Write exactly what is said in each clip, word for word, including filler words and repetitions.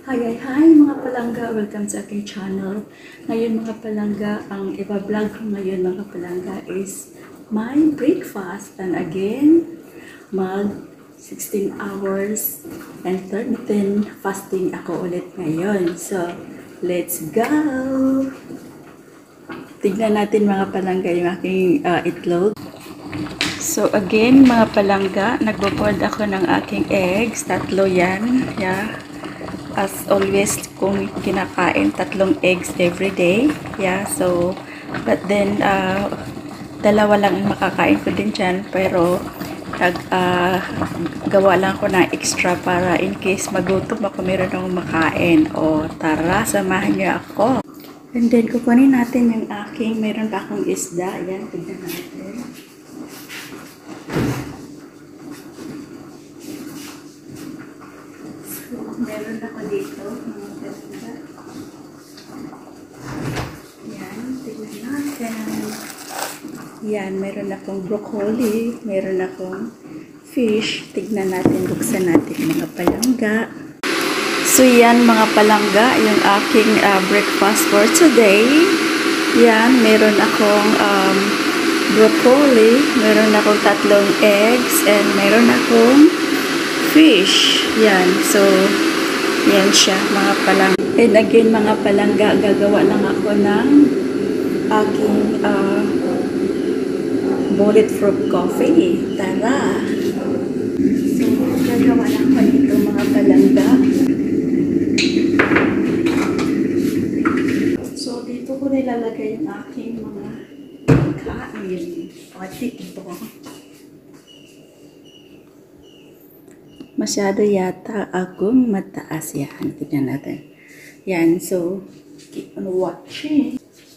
Hi, hi, hi mga palangga! Welcome sa aking channel. Ngayon mga palangga, ang iba-vlog ko ngayon mga palangga is my breakfast. And again, mag sixteen hours and thirteen fasting ako ulit ngayon. So, let's go! Tignan natin mga palangga yung aking uh, itlog. So again mga palangga, nagbo-boiled ako ng aking eggs. Tatlo yan. Yeah. As always, kung kinakain, tatlong eggs every day. Yeah, so, but then, uh, dalawa lang ang makakain ko din dyan. Pero, nag, uh, gawa lang ko ng extra para in case magutom ako, meron akong makain. O, tara, samahan niyo ako. And then, kukunin natin yung aking, meron pa akong isda. Ayan, tignan natin. Meron ako dito, mga palangga. Yan, tignan natin. Yan, meron akong broccoli, meron akong fish. Tignan natin, buksan natin mga palangga. So yan mga palangga, yung aking uh, breakfast for today. Yan, meron akong um, broccoli, meron akong tatlong eggs, and meron akong fish. Yan, so yan siya mga palangga. And again mga palangga, gagawa lang ako ng aking uh, bulletproof coffee. Tara! So, gagawa lang ko nito mga palangga. So, dito ko nilalagay yung aking mga kain. O, dito. Masyado yata akong mataas yan. Tignan natin. Yan. So, keep on watching.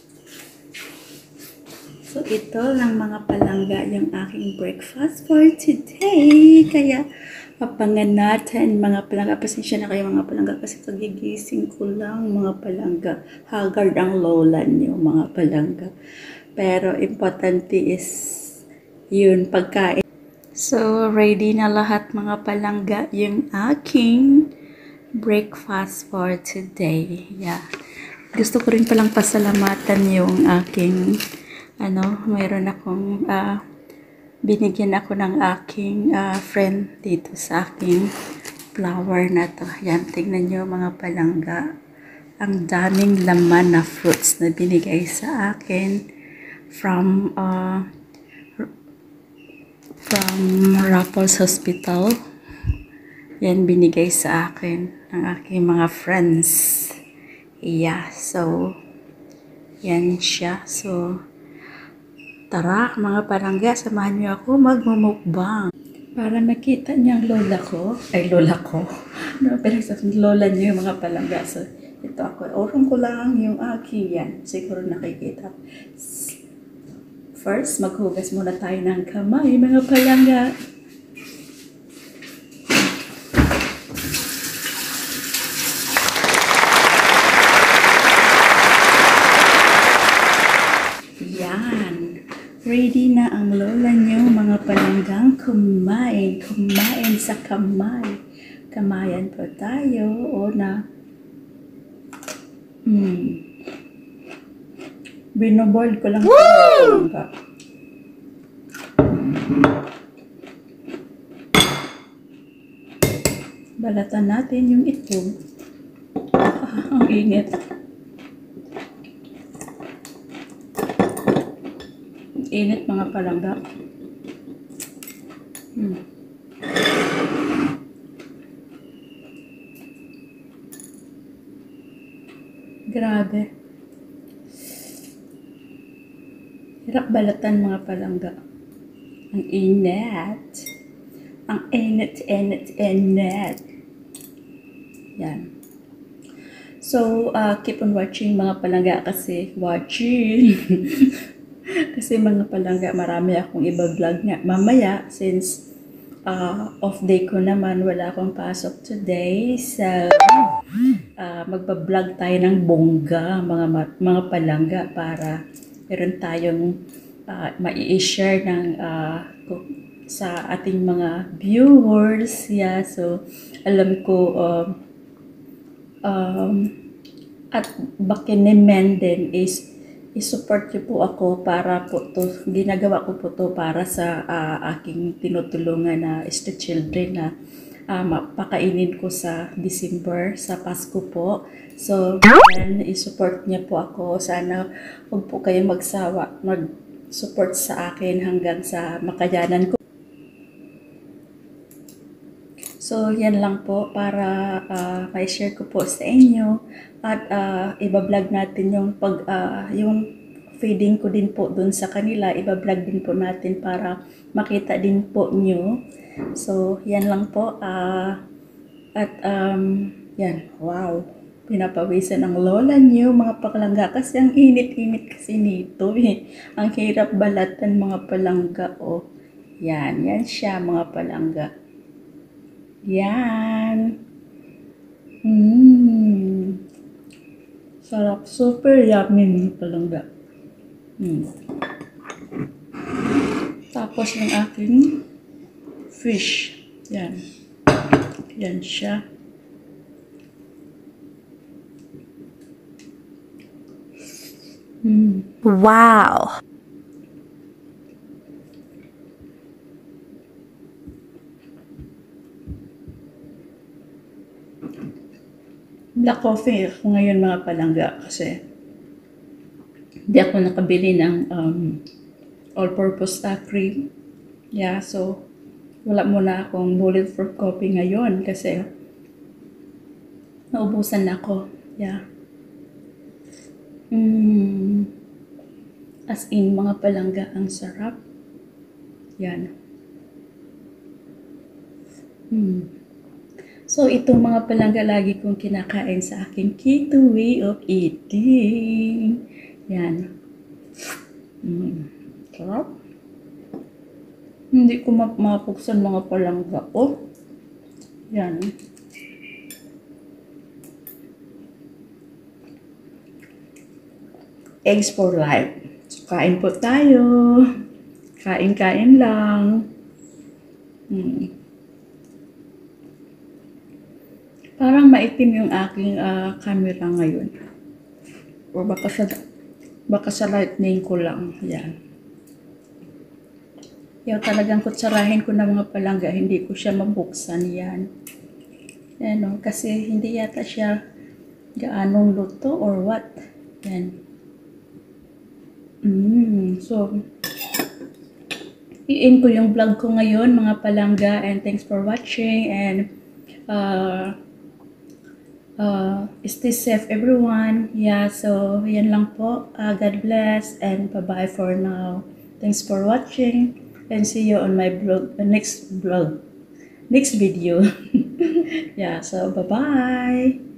So, ito lang mga palangga yung aking breakfast for today. Kaya, papangan natin mga palangga. Pasensya na kayo mga palangga kasi kagigising ko lang mga palangga. Haggard ang lola niyo mga palangga. Pero, importante is yun, pagkain. So, ready na lahat mga palangga yung aking breakfast for today. Yeah. Gusto ko rin palang pasalamatan yung aking, ano, mayroon akong, uh, binigyan ako ng aking uh, friend dito sa aking flower na to. Yan, tignan nyo mga palangga. Ang daming laman na fruits na binigay sa akin from, uh, from Raffles Hospital. Yan binigay sa akin ng aking mga friends. Yeah, so yan siya. So tara mga palangga, samahan niyo ako magmumukbang para nakita niyo ang lola ko. Ay lola ko. No, pero sa lola niyo mga palangga. So ito ako, orong ko lang yung aking yan. Siguro nakikita. First, maghugas muna tayo ng kamay, mga palangga. Yan. Ready na ang lola nyo, mga palanggang kumain. Kumain sa kamay. Kamayan po tayo. O na. Hmm. Binoboard ko lang. Woo! Balatan natin yung itlog. Ah, ang init. Init mga palangga. Hmm. Grabe. Hirap balatan mga palangga. Ang init. Ang init, init, init. Yan. So, uh, keep on watching mga palangga kasi watching. Kasi mga palangga, marami akong iba-vlog nga. Mamaya, since uh, off day ko naman, wala akong pasok today. So, uh, magba-vlog tayo ng bongga mga, mga palangga para meron tayong uh, mai-share ng uh, sa ating mga viewers. Yeah, so alam ko uh, um, at Bakinemen din is i-support niyo po ako para po to, ginagawa ko po to para sa uh, aking tinutulungan na Street Children na uh, mapakainin ko sa December, sa Pasko po. So, yan, i-support niya po ako. Sana huwag po kayo magsawa, mag-support sa akin hanggang sa makayanan ko. So, yan lang po para uh, may share ko po sa inyo at uh, iba-vlog natin yung pag uh, yung feeding ko din po dun sa kanila, iba-vlog din po natin para makita din po nyo. So, yan lang po uh, at um, yan, wow, pinapawisan ng lola nyo mga palangga kasi ang init-init kasi nito eh. Ang hirap balatan mga palangga oh. Yan, yan siya mga palangga. Yan. Mmm. Sarap. Super yummy mga palangga. Hmm. Tapos yung aking fish. Yan. Yan siya. Hmm. Wow! Black coffee ako ngayon mga palangga kasi hindi ako nakabili ng um, all-purpose uh, cream. Yeah, so wala muna akong bulletproof coffee ngayon kasi naubusan na ako. Yeah. Mm. As in, mga palangga, ang sarap. Yan. Hmm. So, itong mga palangga lagi kong kinakain sa aking keto way of eating. Yan. Mm. Sarap. Hindi ko mapuksan mga palangga. Oh. Yan. Eggs for life. So, kain po tayo. Kain-kain lang. Hmm. Parang maitim yung aking uh, camera ngayon. O baka sa, baka sa lightning ko lang. Yan. Yung talagang kutsarahin ko ng mga palangga, hindi ko siya mabuksan. Yan. Yan o, kasi hindi yata siya gaanong luto or what. Yan. Mm, so, i-end ko yung vlog ko ngayon mga palangga, and thanks for watching, and uh, uh, stay safe everyone. Yeah, so yan lang po. Uh, God bless and bye-bye for now. Thanks for watching and see you on my blog, uh, next vlog, next video. Yeah, so bye-bye.